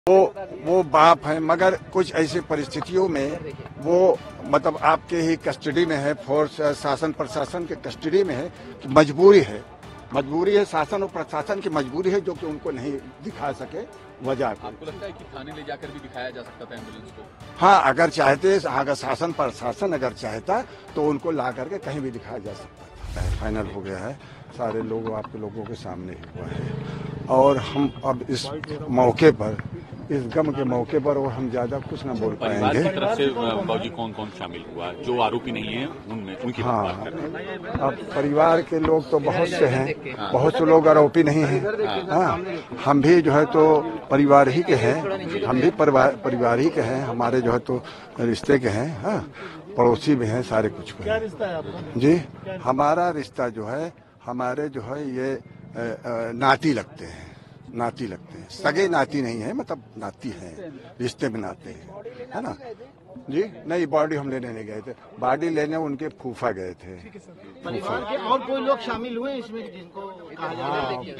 वो बाप हैं, मगर कुछ ऐसी परिस्थितियों में वो मतलब आपके ही कस्टडी में है, फोर्स शासन प्रशासन के कस्टडी में है कि मजबूरी है शासन और प्रशासन की मजबूरी है जो कि उनको नहीं दिखा सके वजह। आपको लगता है कि थाने ले जाकर भी दिखाया जा सकता था एम्बुलेंस को? हाँ, अगर चाहते, अगर शासन प्रशासन अगर चाहता तो उनको ला करके कहीं भी दिखाया जा सकता था। फाइनल हो गया है, सारे लोग आपके लोगों के सामने ही हुआ है और हम अब इस मौके पर, इस गम के मौके पर और हम ज्यादा कुछ न बोल पाएंगे। परिवार की तरफ से बाबूजी कौन कौन शामिल हुआ जो आरोपी नहीं है उनमें, उनकी बात कर रहे हैं? अब परिवार के लोग तो बहुत से हैं, बहुत से लोग आरोपी नहीं हैं। हाँ, हम भी जो है तो परिवार ही के हैं, हम भी परिवार ही के हैं, हमारे जो है तो रिश्ते के हैं। हाँ, पड़ोसी भी हैं, सारे कुछ क्या रिश्ता है आपका? जी, हमारा रिश्ता जो है, हमारे जो है ये नाती लगते हैं, सगे नाती नहीं है, मतलब नाती हैं, रिश्ते में नाते हैं, है ना जी। नहीं, बॉडी हम लेने नहीं गए थे, बॉडी लेने उनके फूफा गए थे। परिवार के और कोई लोग शामिल हुए इसमें जिनको कहा जा रहा है?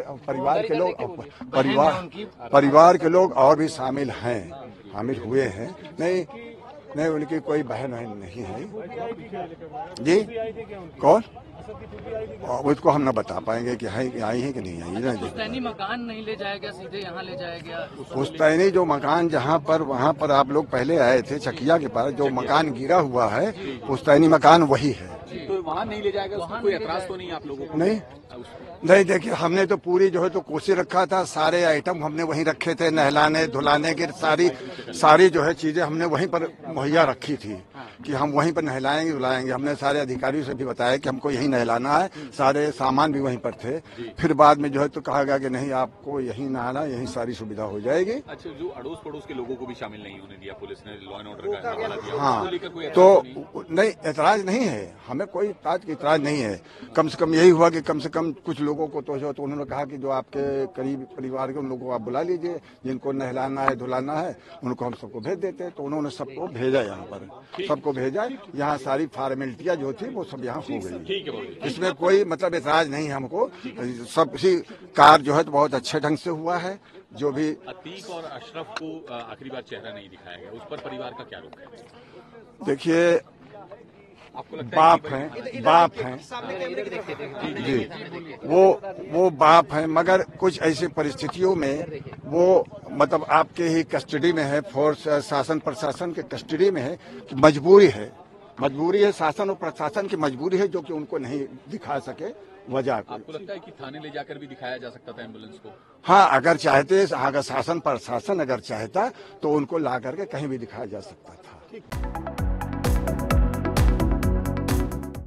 परिवार के लोग और भी शामिल हैं, शामिल हुए हैं। नहीं, उनकी कोई बहन नहीं है जी। कौन? उसको हम न बता पाएंगे कि आई है कि नहीं आई ना। पुश्तैनी मकान नहीं ले जाया गया, सीधे यहाँ ले जाया गया। पुश्तैनी जो मकान जहाँ पर, वहाँ पर आप लोग पहले आए थे चकिया के पास, जो मकान गिरा हुआ है पुश्तैनी मकान वही है। तो वहाँ नहीं ले जाएगा, उसमें कोई एतराज तो नहीं आप लोगों को? नहीं, देखिए हमने तो पूरी जो है तो कोशिश रखा था, सारे आइटम हमने वहीं रखे थे, नहलाने धुलाने की सारी जो है चीजें हमने वहीं पर मुहैया रखी थी कि हम वहीं पर नहलाएंगे धुलाएंगे। हमने सारे अधिकारियों से भी बताया कि हमको यहीं नहलाना है, सारे सामान भी वहीं पर थे। फिर बाद में जो है तो कहा गया कि नहीं, आपको यहीं नहाना, यहीं सारी सुविधा हो जाएगी। अच्छा, जो अड़ोस पड़ोस के लोगों को भी शामिल नहीं होने दिया पुलिस ने, लॉ एंड ऑर्डर का हवाला दिया? हाँ, तो नहीं, ऐतराज नहीं है, हमें कोई बात की ऐतराज नहीं है। कम से कम यही हुआ कि कम से कम कुछ लोगों को तो उन्होंने कहा कि जो आपके करीब परिवार के उन लोगों को आप बुला लीजिए, जिनको नहलाना है धुलाना है उनको हम सबको भेज देते हैं। तो उन्होंने सबको भेजा, यहाँ पर सबको भेजा, यहाँ सारी फॉर्मेलिटियां जो थी वो सब यहाँ हो गई। इसमें कोई मतलब ऐतराज नहीं है हमको। सब कार जो है तो बहुत अच्छे ढंग से हुआ है। जो भी अतीक और अशरफ को आखिरी बार चेहरा नहीं दिखाया गया, उस पर परिवार का क्या रुख है? देखिए, बाप हैं जी, वो बाप हैं, मगर कुछ ऐसी परिस्थितियों में वो मतलब आपके ही कस्टडी में है, फोर्स शासन प्रशासन के कस्टडी में है कि मजबूरी है शासन और प्रशासन की मजबूरी है जो कि उनको नहीं दिखा सके वजह। आपको लगता है कि थाने ले जाकर भी दिखाया जा सकता था एम्बुलेंस को? हाँ, अगर चाहते, अगर शासन प्रशासन अगर चाहता तो उनको ला करके कहीं भी दिखाया जा सकता था।